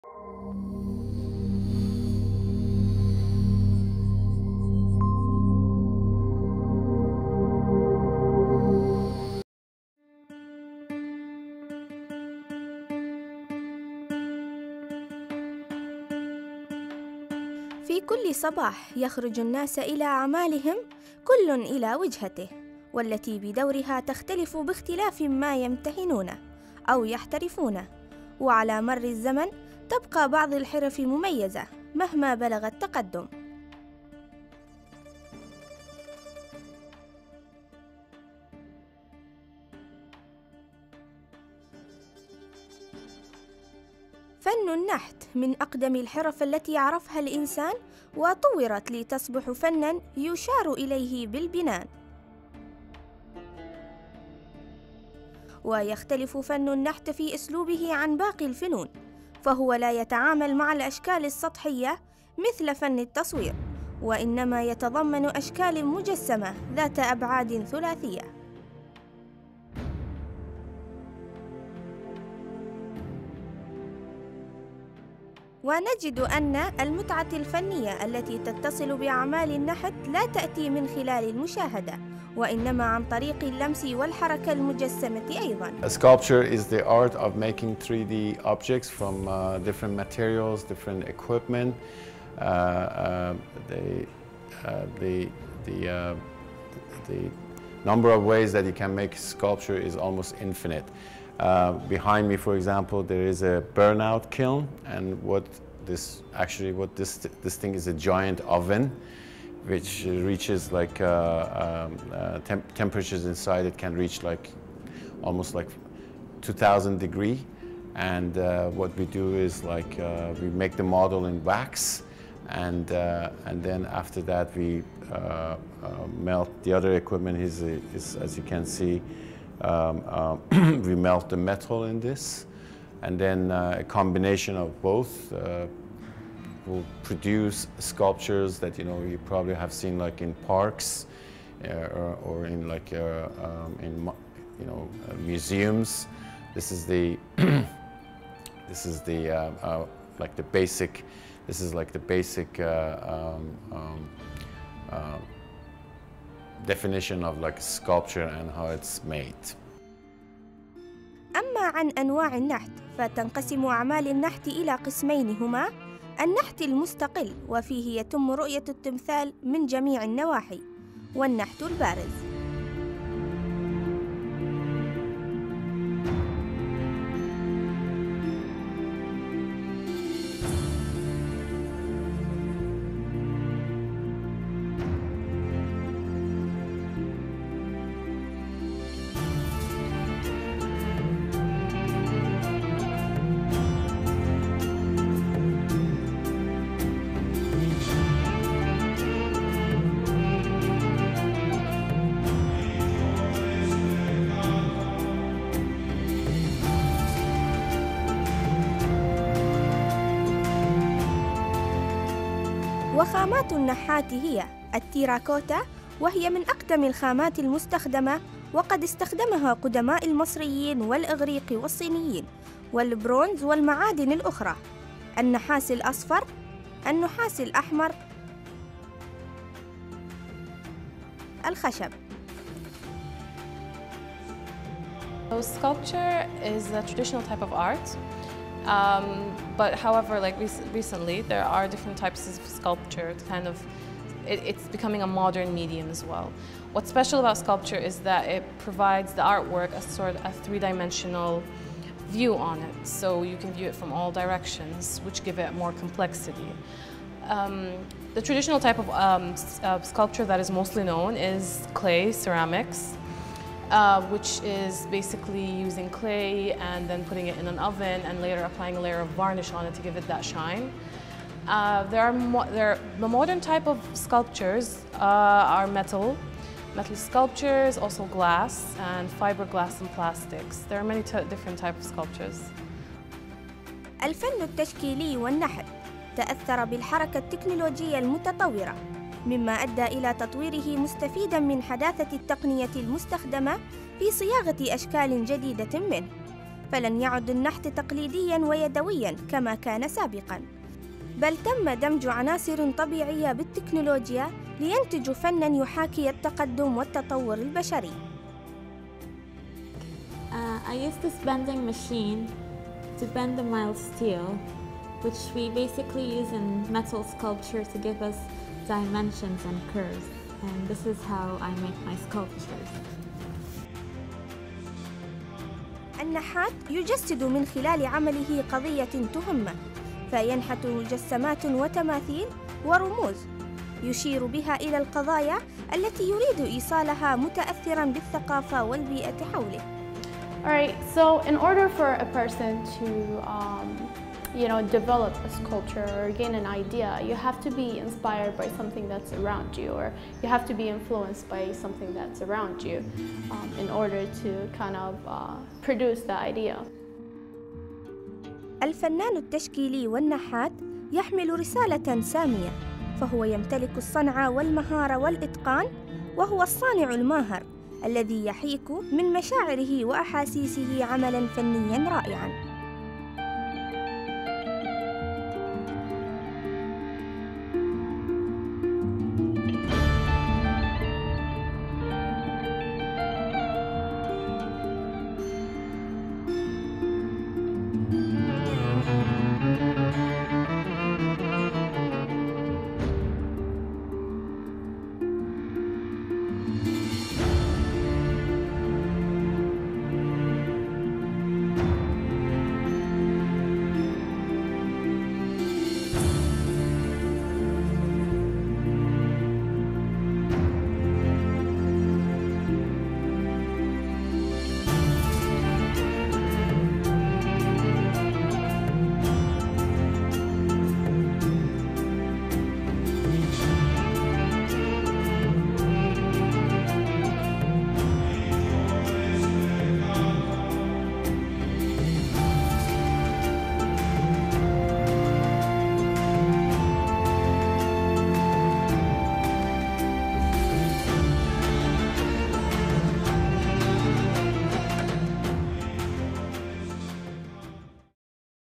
في كل صباح يخرج الناس إلى أعمالهم، كل إلى وجهته، والتي بدورها تختلف باختلاف ما يمتهنونه أو يحترفونه. وعلى مر الزمن تبقى بعض الحرف مميزة مهما بلغ التقدم. فن النحت من أقدم الحرف التي عرفها الإنسان، وطورت لتصبح فناً يشار إليه بالبنان. ويختلف فن النحت في أسلوبه عن باقي الفنون، فهو لا يتعامل مع الأشكال السطحية مثل فن التصوير، وإنما يتضمن أشكال مجسمة ذات أبعاد ثلاثية. ونجد أن المتعة الفنية التي تتصل بأعمال النحت لا تأتي من خلال المشاهدة، وإنما عن طريق اللمس والحركة المجسمة أيضاً. A sculpture is the art of making 3D objects from different materials, different equipment. The number of ways that you can make sculpture is almost infinite. Behind me, for example, there is a burnout kiln, and this thing is a giant oven, which reaches like temperatures inside. It can reach like almost like 2,000 degrees. And what we do is like we make the model in wax, and then after that we melt the other equipment. Is as you can see. We melt the metal in this, and then a combination of both will produce sculptures that you probably have seen like in parks or in like museums. This is the like the basic. This is like the basic definition of like sculpture and how it's made. أما عن أنواع النحت، فتنقسم أعمال النحت إلى قسمين، هما النحت المستقل، وفيه يتم رؤية التمثال من جميع النواحي، والنحت البارز. وخامات النحات هي التيراكوتا، وهي من أقدم الخامات المستخدمة، وقد استخدمها قدماء المصريين والإغريق والصينيين، والبرونز والمعادن الأخرى، النحاس الأصفر، النحاس الأحمر، الخشب. Sculpture is a traditional type of art. But however, like recently, there are different types of sculpture. It's becoming a modern medium as well. What's special about sculpture is that it provides the artwork a sort of a three-dimensional view on it. So you can view it from all directions, which give it more complexity. The traditional type of sculpture that is mostly known is clay ceramics. Which is basically using clay and then putting it in an oven and later applying a layer of varnish on it to give it that shine. The modern type of sculptures are metal sculptures, also glass and fiberglass and plastics. There are many different types of sculptures. الفن التشكيلي والنحت تأثر بالحركة التكنولوجية المتطورة، مما أدى إلى تطويره مستفيداً من حداثة التقنية المستخدمة في صياغة أشكال جديدة منه. فلن يعد النحت تقليدياً ويدوياً كما كان سابقاً، بل تم دمج عناصر طبيعية بالتكنولوجيا لينتج فناً يحاكي التقدم والتطور البشري. I used this bending machine to bend the mild steel, which we basically use in metal sculpture to give us dimensions and curves. And this is how I make my sculptures. النحات يجسد من خلال عمله قضية تهمه، فينحت مجسمات وتماثيل ورموز يشير بها إلى القضايا التي يريد إيصالها متأثراً بالثقافة والبيئة حوله. Alright, so in order for a person to develop a sculpture or gain an idea, you have to be inspired by something that's around you, or you have to be influenced by something that's around you in order to kind of produce the idea. الفنان التشكيلي والنحات يحمل رسالة سامية، فهو يمتلك الصنعة والمهارة والإتقان، وهو الصانع الماهر الذي يحيك من مشاعره وأحاسيسه عملاً فنياً رائعاً.